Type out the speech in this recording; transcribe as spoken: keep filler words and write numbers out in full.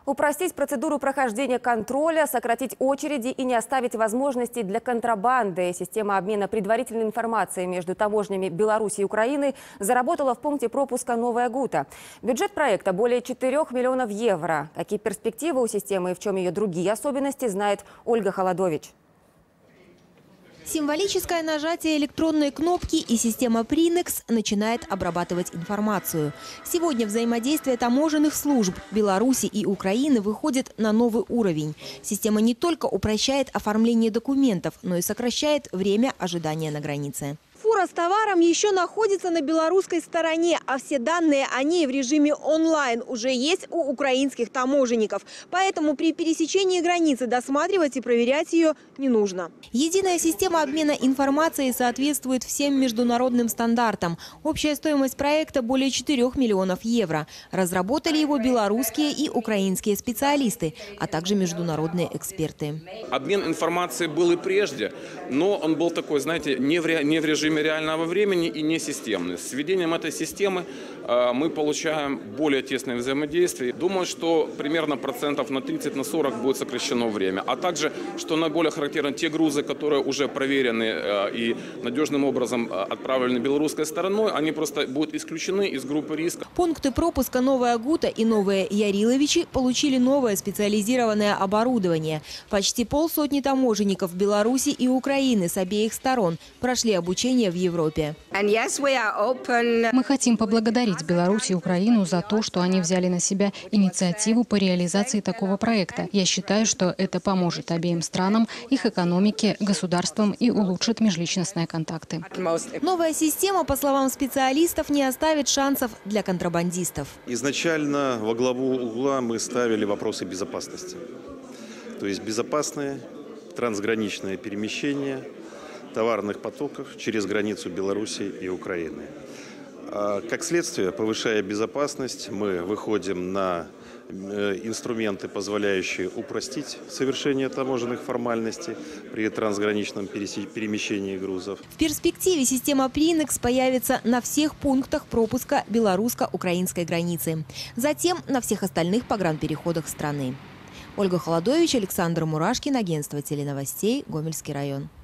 Упростить процедуру прохождения контроля, сократить очереди и не оставить возможностей для контрабанды. Система обмена предварительной информацией между таможнями Беларуси и Украины заработала в пункте пропуска «Новая Гута». Бюджет проекта более четырёх миллионов евро. Какие перспективы у системы и в чем ее другие особенности, знает Ольга Холодович. Символическое нажатие электронной кнопки и система Принекс начинает обрабатывать информацию. Сегодня взаимодействие таможенных служб Беларуси и Украины выходит на новый уровень. Система не только упрощает оформление документов, но и сокращает время ожидания на границе. Фура с товаром еще находится на белорусской стороне, а все данные о ней в режиме онлайн уже есть у украинских таможенников. Поэтому при пересечении границы досматривать и проверять ее не нужно. Единая система обмена информацией соответствует всем международным стандартам. Общая стоимость проекта более четырёх миллионов евро. Разработали его белорусские и украинские специалисты, а также международные эксперты. Обмен информацией был и прежде, но он был такой, знаете, не в, ре... не в режиме реального времени и не системный. С введением этой системы э, мы получаем более тесное взаимодействие. Думаю, что примерно процентов на тридцать на сорок будет сокращено время. А также, что наиболее характерно, те грузы, которые уже проверены э, и надежным образом отправлены белорусской стороной, они просто будут исключены из группы риска. Пункты пропуска «Новая Гута» и «Новые Яриловичи» получили новое специализированное оборудование. Почти полсотни таможенников Беларуси и Украины с обеих сторон прошли обучение в Европе. Мы хотим поблагодарить Беларусь и Украину за то, что они взяли на себя инициативу по реализации такого проекта. Я считаю, что это поможет обеим странам, их экономике, государствам и улучшит межличностные контакты. Новая система, по словам специалистов, не оставит шансов для контрабандистов. Изначально во главу угла мы ставили вопросы безопасности. То есть безопасное трансграничное перемещение товарных потоков через границу Беларуси и Украины. Как следствие, повышая безопасность, мы выходим на инструменты, позволяющие упростить совершение таможенных формальностей при трансграничном перемещении грузов. В перспективе система Принекс появится на всех пунктах пропуска белорусско-украинской границы. Затем на всех остальных погранпереходах страны. Ольга Холодович, Александр Мурашкин, агентство теленовостей, Гомельский район.